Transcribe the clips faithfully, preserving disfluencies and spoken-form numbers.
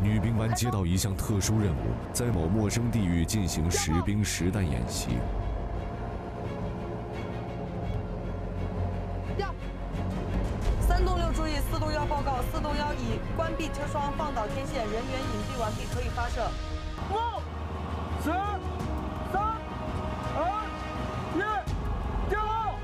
女兵班接到一项特殊任务，在某陌生地域进行实兵实弹演习。 要三栋六注意，四栋幺报告，四栋幺已关闭车窗，放倒天线，人员隐蔽完毕，可以发射。 五、四、三、二、一，点火！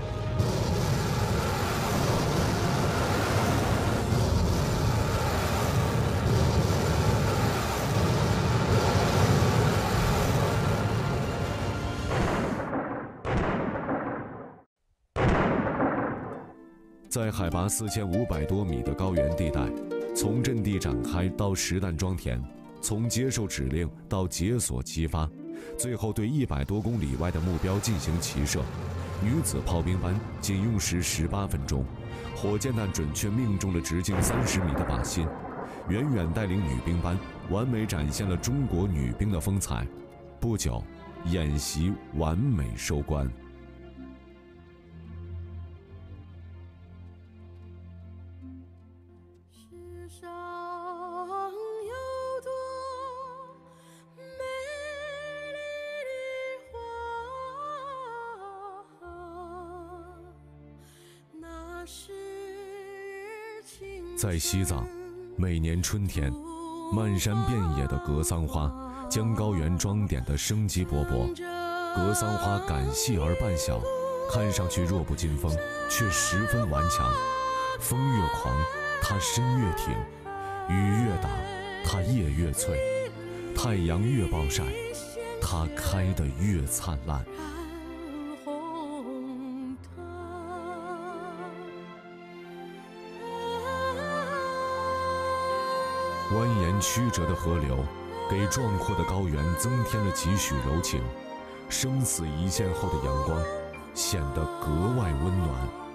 在海拔四千五百多米的高原地带，从阵地展开到实弹装填，从接受指令到解锁激发，最后对一百多公里外的目标进行齐射。女子炮兵班仅用时十八分钟，火箭弹准确命中了直径三十米的靶心，远远带领女兵班完美展现了中国女兵的风采。不久，演习完美收官。 世上有多美丽的花，那是情在西藏，每年春天，漫山遍野的格桑花将高原装点得生机勃勃。格桑花杆细而半小，看上去弱不禁风，却十分顽强。风越狂，它身越挺；雨越大，它叶越脆；太阳越暴晒，它开得越灿烂。蜿蜒曲折的河流，给壮阔的高原增添了几许柔情。生死一线后的阳光，显得格外温暖。